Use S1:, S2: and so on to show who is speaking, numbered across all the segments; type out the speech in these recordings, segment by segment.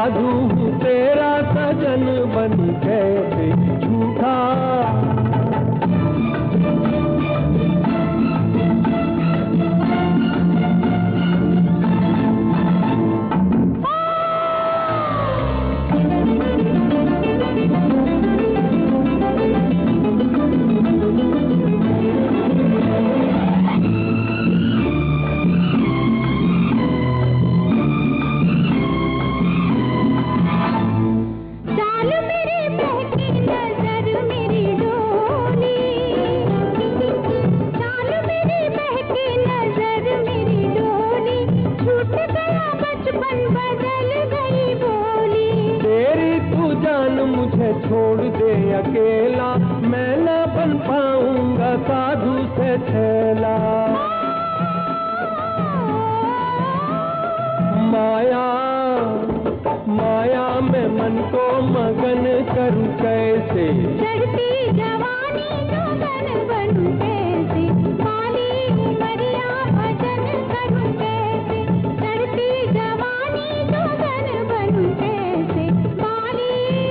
S1: साधु हूँ तेरा सजन बन कैसे झूठा। मुझे छोड़ दे अकेला, मैं न बन पाऊंगा साधु से छेला। माया माया में मन को मगन करूं कैसे,
S2: चढ़ती जवानी जोगन बनूं कैसे, माली उमरिया भजन करूं कैसे, चढ़ती जवानी जोगन बनूं कैसे, माली।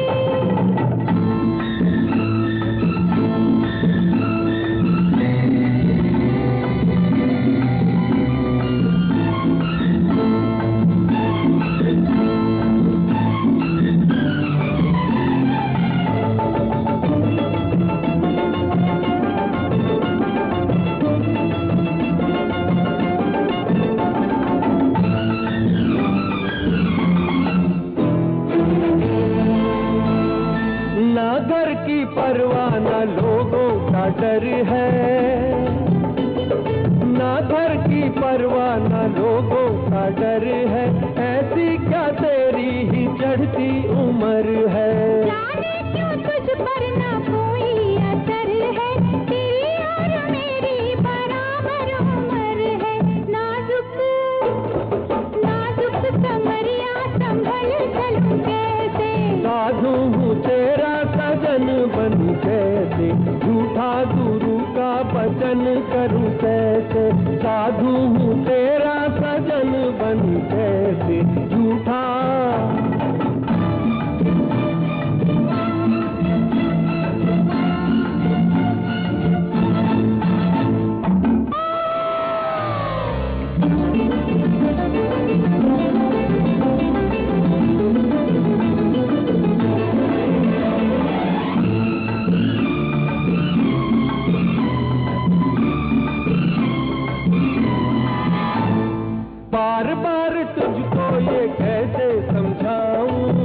S1: ना घर की परवाह ना लोगों का डर है, ना घर की परवाह ना लोगों का डर है, ऐसी क्या तेरी ही चढ़ती उम्र है।
S2: जाने क्यों तुझ पर ना कोई असर है, तेरी और मेरी बराबर उम्र है, नाजुक नाजुक कमरिया संभल चलूं कैसे,
S1: साधु हूँ तेरा सजन बन कैसे, झूठा गुरु का वचन करूं कैसे, साधु हूँ तेरा सजन बन कैसे झूठा। बार बार तुझको ये कैसे समझाऊं,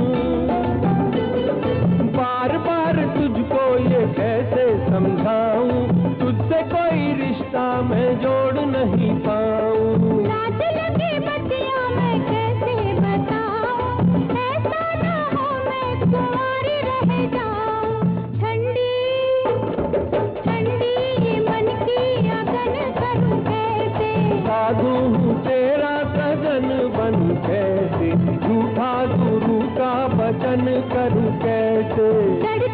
S1: बार बार तुझको ये कैसे समझाऊं, तुझसे कोई रिश्ता मैं जोड़ नहीं पाऊं।
S2: लाज लगे बतिया मैं कैसे बताऊं, ऐसा ना हो मैं कुंवारी रह जाऊं, ठंडी ठंडी ये मन की अगन करूं कैसे,
S1: साधु हूँ तेरा सजन बन कैसे, झूठा गुरु का वचन करूं कैसे।